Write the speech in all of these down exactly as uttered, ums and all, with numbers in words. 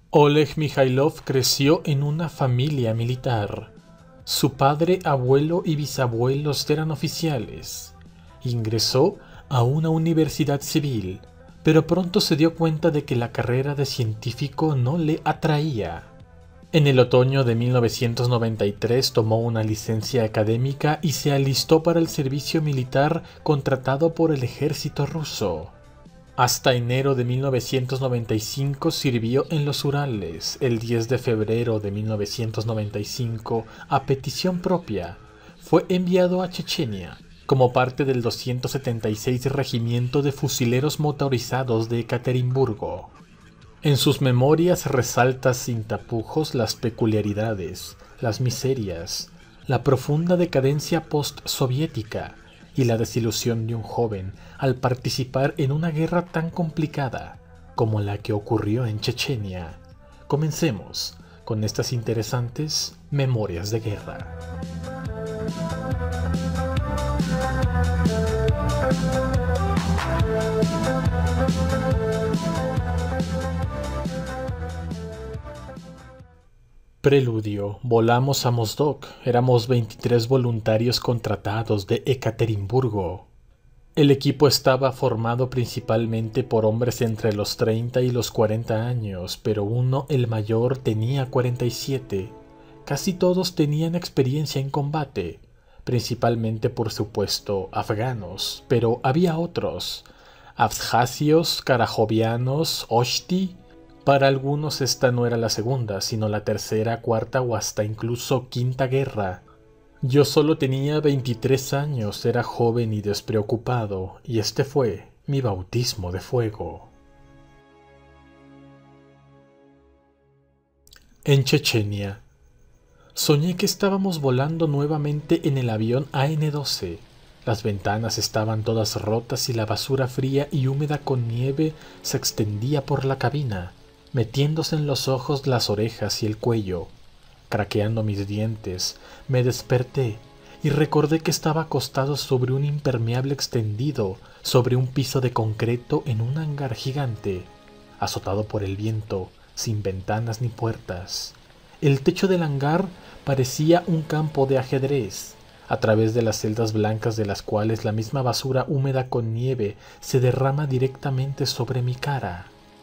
Oleg Mikhailov creció en una familia militar. Su padre, abuelo y bisabuelos eran oficiales. Ingresó a una universidad civil, pero pronto se dio cuenta de que la carrera de científico no le atraía. En el otoño de mil novecientos noventa y tres tomó una licencia académica y se alistó para el servicio militar contratado por el ejército ruso. Hasta enero de mil novecientos noventa y cinco sirvió en los Urales. El diez de febrero de mil novecientos noventa y cinco, a petición propia, fue enviado a Chechenia como parte del doscientos setenta y seis Regimiento de Fusileros Motorizados de Ekaterimburgo. En sus memorias resalta sin tapujos las peculiaridades, las miserias, la profunda decadencia post-soviética y la desilusión de un joven al participar en una guerra tan complicada como la que ocurrió en Chechenia. Comencemos con estas interesantes memorias de guerra. Preludio. Volamos a Mozdok. Éramos veintitrés voluntarios contratados de Ekaterimburgo. El equipo estaba formado principalmente por hombres entre los treinta y los cuarenta años, pero uno, el mayor, tenía cuarenta y siete. Casi todos tenían experiencia en combate, principalmente por supuesto afganos, pero había otros, abjasios, karajovianos, oshti. Para algunos esta no era la segunda, sino la tercera, cuarta o hasta incluso quinta guerra. Yo solo tenía veintitrés años, era joven y despreocupado, y este fue mi bautismo de fuego. En Chechenia. Soñé que estábamos volando nuevamente en el avión A N doce. Las ventanas estaban todas rotas y la basura fría y húmeda con nieve se extendía por la cabina, metiéndose en los ojos, las orejas y el cuello. Craqueando mis dientes, me desperté y recordé que estaba acostado sobre un impermeable extendido sobre un piso de concreto en un hangar gigante, azotado por el viento, sin ventanas ni puertas. El techo del hangar parecía un campo de ajedrez, a través de las celdas blancas de las cuales la misma basura húmeda con nieve se derrama directamente sobre mi cara.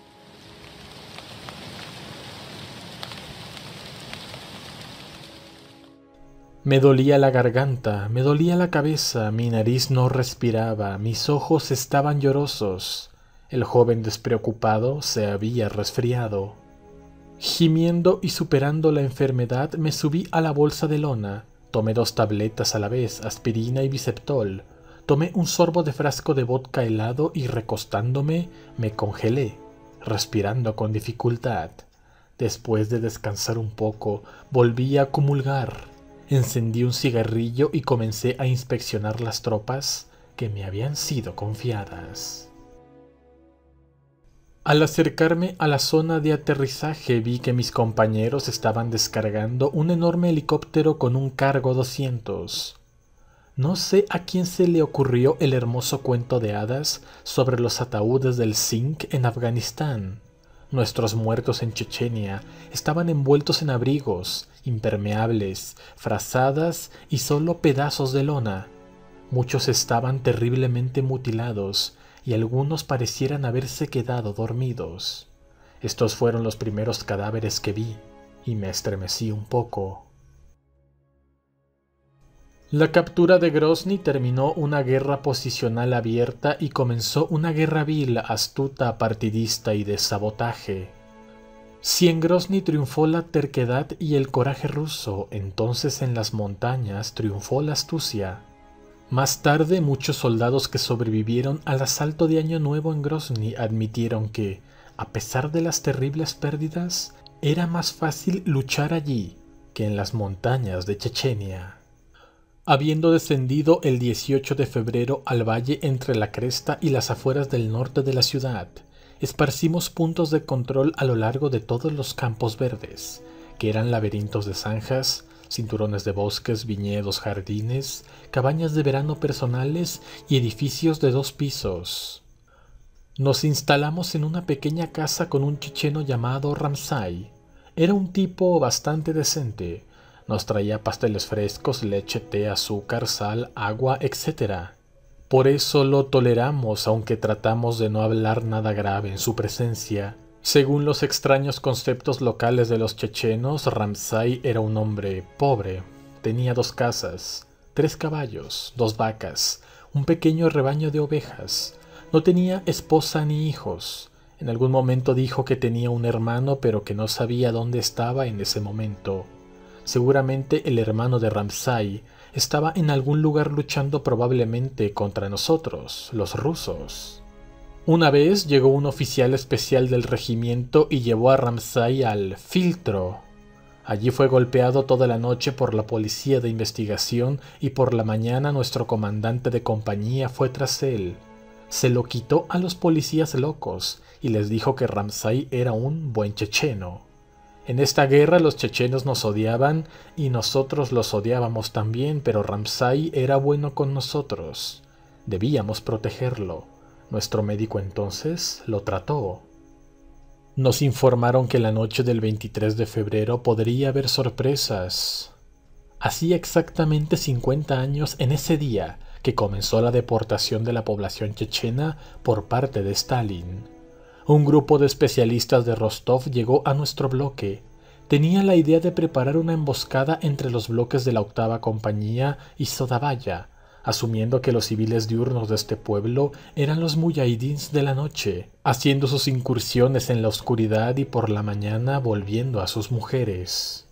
Me dolía la garganta, me dolía la cabeza, mi nariz no respiraba, mis ojos estaban llorosos. El joven despreocupado se había resfriado. Gimiendo y superando la enfermedad, me subí a la bolsa de lona. Tomé dos tabletas a la vez, aspirina y Biceptol. Tomé un sorbo de frasco de vodka helado y recostándome, me congelé, respirando con dificultad. Después de descansar un poco, volví a comulgar. Encendí un cigarrillo y comencé a inspeccionar las tropas que me habían sido confiadas. Al acercarme a la zona de aterrizaje vi que mis compañeros estaban descargando un enorme helicóptero con un cargo doscientos. No sé a quién se le ocurrió el hermoso cuento de hadas sobre los ataúdes del zinc en Afganistán. Nuestros muertos en Chechenia estaban envueltos en abrigos, impermeables, frazadas y solo pedazos de lona. Muchos estaban terriblemente mutilados y algunos parecieran haberse quedado dormidos. Estos fueron los primeros cadáveres que vi y me estremecí un poco. La captura de Grozny terminó una guerra posicional abierta y comenzó una guerra vil, astuta, partidista y de sabotaje. Si en Grozny triunfó la terquedad y el coraje ruso, entonces en las montañas triunfó la astucia. Más tarde, muchos soldados que sobrevivieron al asalto de Año Nuevo en Grozny admitieron que, a pesar de las terribles pérdidas, era más fácil luchar allí que en las montañas de Chechenia. Habiendo descendido el dieciocho de febrero al valle entre la cresta y las afueras del norte de la ciudad, esparcimos puntos de control a lo largo de todos los campos verdes, que eran laberintos de zanjas, cinturones de bosques, viñedos, jardines, cabañas de verano personales y edificios de dos pisos. Nos instalamos en una pequeña casa con un checheno llamado Ramzai. Era un tipo bastante decente. Nos traía pasteles frescos, leche, té, azúcar, sal, agua, etcétera. Por eso lo toleramos, aunque tratamos de no hablar nada grave en su presencia. Según los extraños conceptos locales de los chechenos, Ramzai era un hombre pobre. Tenía dos casas, tres caballos, dos vacas, un pequeño rebaño de ovejas. No tenía esposa ni hijos. En algún momento dijo que tenía un hermano, pero que no sabía dónde estaba en ese momento. Seguramente el hermano de Ramzai estaba en algún lugar luchando, probablemente contra nosotros, los rusos. Una vez llegó un oficial especial del regimiento y llevó a Ramzai al filtro. Allí fue golpeado toda la noche por la policía de investigación y por la mañana nuestro comandante de compañía fue tras él. Se lo quitó a los policías locos y les dijo que Ramzai era un buen checheno. En esta guerra los chechenos nos odiaban y nosotros los odiábamos también, pero Ramzai era bueno con nosotros. Debíamos protegerlo. Nuestro médico entonces lo trató. Nos informaron que la noche del veintitrés de febrero podría haber sorpresas. Hacía exactamente cincuenta años en ese día que comenzó la deportación de la población chechena por parte de Stalin. Un grupo de especialistas de Rostov llegó a nuestro bloque. Tenía la idea de preparar una emboscada entre los bloques de la octava compañía y Sodavaya, asumiendo que los civiles diurnos de este pueblo eran los muyahidins de la noche, haciendo sus incursiones en la oscuridad y por la mañana volviendo a sus mujeres.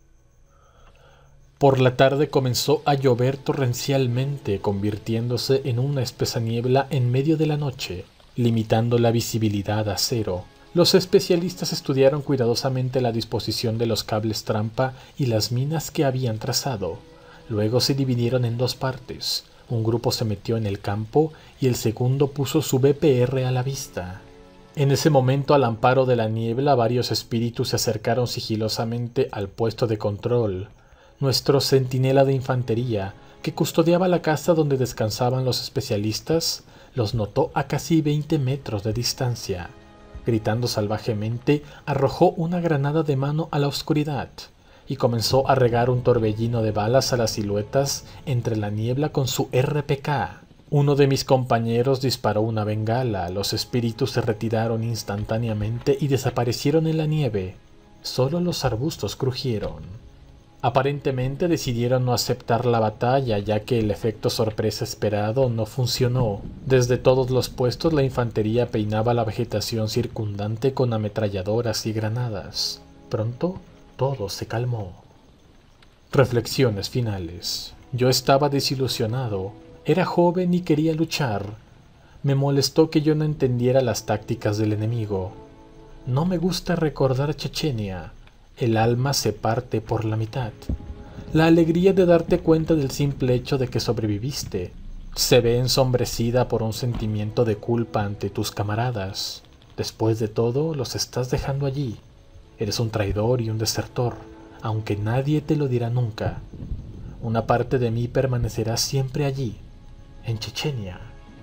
Por la tarde comenzó a llover torrencialmente, convirtiéndose en una espesa niebla en medio de la noche, limitando la visibilidad a cero. Los especialistas estudiaron cuidadosamente la disposición de los cables trampa y las minas que habían trazado. Luego se dividieron en dos partes. Un grupo se metió en el campo y el segundo puso su B P R a la vista. En ese momento, al amparo de la niebla, varios espíritus se acercaron sigilosamente al puesto de control. Nuestro centinela de infantería, que custodiaba la casa donde descansaban los especialistas, los notó a casi veinte metros de distancia. Gritando salvajemente, arrojó una granada de mano a la oscuridad y comenzó a regar un torbellino de balas a las siluetas entre la niebla con su R P K. Uno de mis compañeros disparó una bengala, los espíritus se retiraron instantáneamente y desaparecieron en la nieve. Solo los arbustos crujieron. Aparentemente decidieron no aceptar la batalla, ya que el efecto sorpresa esperado no funcionó. Desde todos los puestos la infantería peinaba la vegetación circundante con ametralladoras y granadas. Pronto todo se calmó. Reflexiones finales. Yo estaba desilusionado. Era joven y quería luchar. Me molestó que yo no entendiera las tácticas del enemigo. No me gusta recordar Chechenia. El alma se parte por la mitad. La alegría de darte cuenta del simple hecho de que sobreviviste se ve ensombrecida por un sentimiento de culpa ante tus camaradas. Después de todo, los estás dejando allí. Eres un traidor y un desertor, aunque nadie te lo dirá nunca. Una parte de mí permanecerá siempre allí, en Chechenia.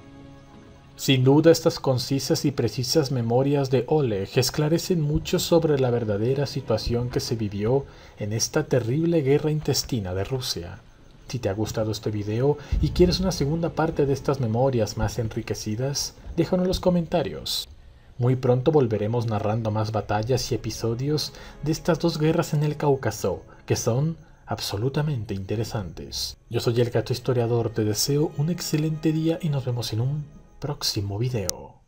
Sin duda, estas concisas y precisas memorias de Oleg esclarecen mucho sobre la verdadera situación que se vivió en esta terrible guerra intestina de Rusia. Si te ha gustado este video y quieres una segunda parte de estas memorias más enriquecidas, déjalo en los comentarios. Muy pronto volveremos narrando más batallas y episodios de estas dos guerras en el Cáucaso, que son absolutamente interesantes. Yo soy el Gato Historiador, te deseo un excelente día y nos vemos en un próximo video.